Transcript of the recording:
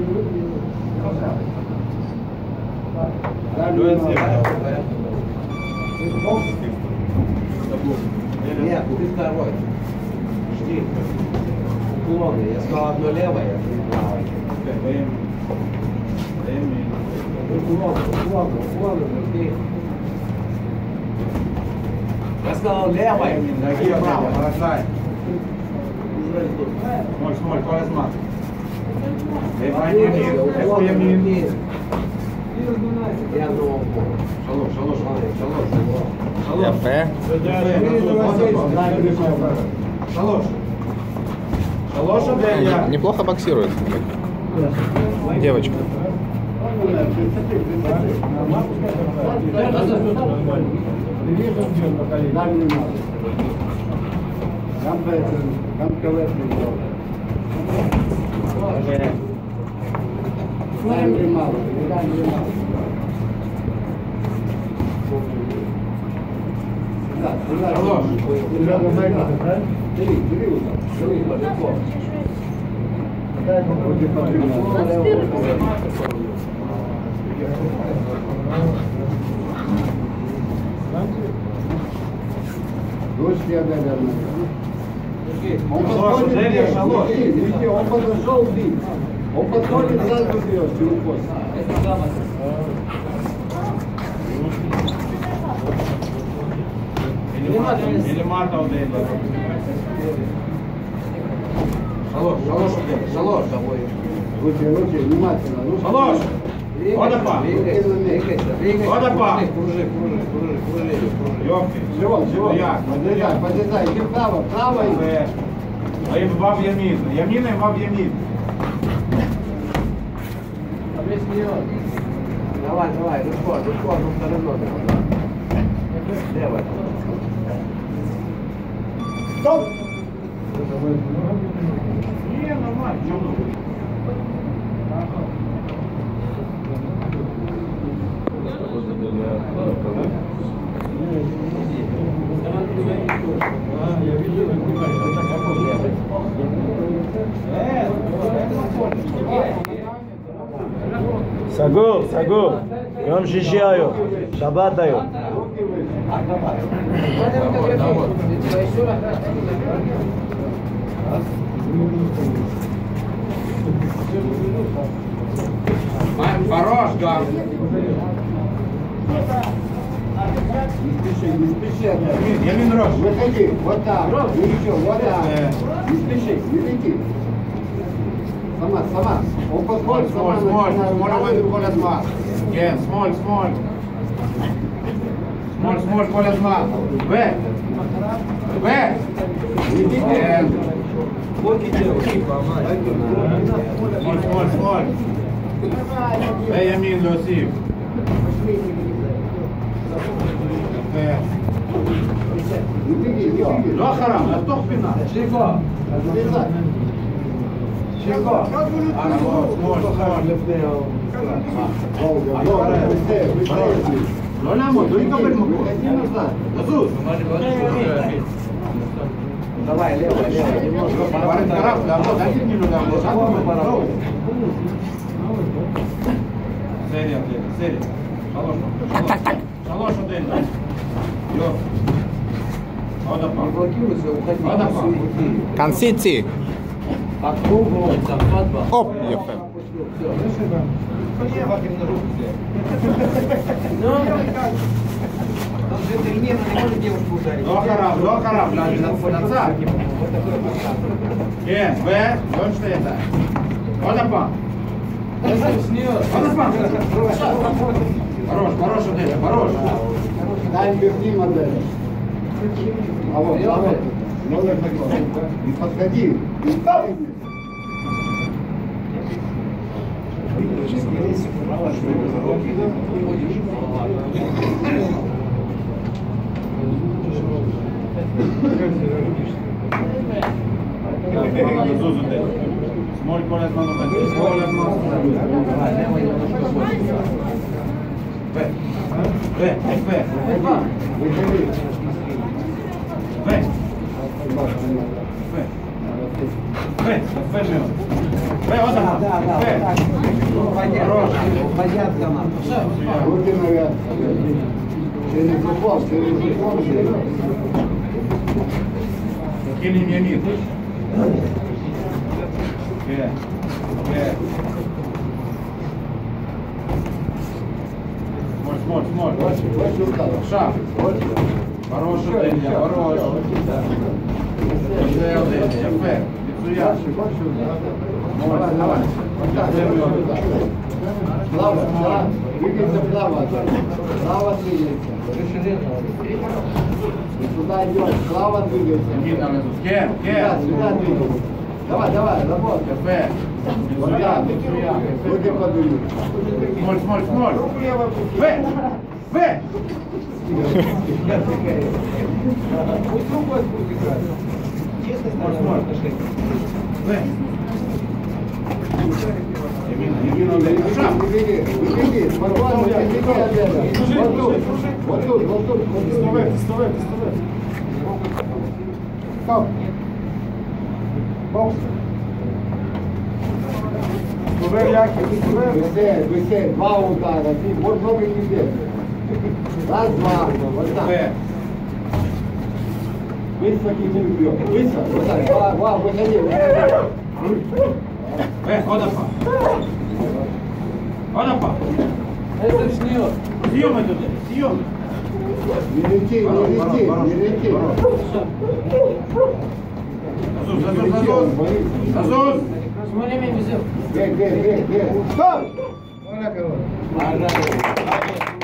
Нет, ты второй. Жди. Уклонный. Я сказал одно левое, а три правое. Уклонный. Я сказал левое, а три правое. Смоль, поразмах. Емін. Я одного шалош. Япе. Шалош один я. Неплохо боксирует. Девочка. Он подошел бить. Он подходит, сразу бьет. Мілімата один. Шалош. Руки, внимательно. Шалош. Одапа. Одапа. Кружи. Йопки. Всего. Я. Подлезай. Иди право. А їм вав ямін. Ямін і вав ямін. Давай. Ручко, одну сторону. Левая. Стоп! Не, нормально. סגור, יום שישי היום, שבת היום. Хорош, Гав. Не спеши. Ямин Рош. Выходи, вот так. И еще, вот так. Не спеши, не лети. Сама. Он подходит, Смоль, коля зма. Ген, смоль. Смоль, коля зма. В. Ген. Смоль. В, ямин, лосив. לא חרם, לתוך פינה. Чего? לא לעמוד, לא יקבל מקום. לזוז. Давай, левая. כבר התקרב, לעמוד, אל תתני לו לעמוד. סריה. שלוש один. יופי. עוד הפעם. Не блокируйся, уходи. עוד הפעם. Консити. По кругу, захват был. Оп, япе. לא חרב, לצד. כן, ועוד שתי ידיים. עוד הפעם. בראש, עודד, בראש. Дай верни модель. А вот. Номер такой. Не подходи. Смоль כל הזמן עובד. כל הזמן. יפה מאוד. Одапа. Руки наверх. Через упор, через упор. Кинем Ямин. Смотр. Вот сюда. Шаг. Вот сюда. Хороший день, хороший. Ще один, Яфе. Відсуя. Давай. Вот так, сюда. Плава, да. Двигайся плава. Плава двигайся. И туда идет. Плава двигайся. Ямин на низу. Кен. Сюда двигайся. Давай, работай. Яфе. Вот так. Руки подуют. Смотр. Ве. Беги, спокойно, вот тут. Вставай. Стоп. Бокс. Быстрее. Два удара. Вот ноги не бежит. Раз, два. Вот так. Высокий не бьет. Высоко. Вот так. Два, выходи. Одапа. Съемы туда. Не лети. Азуз. Бег. Стоп!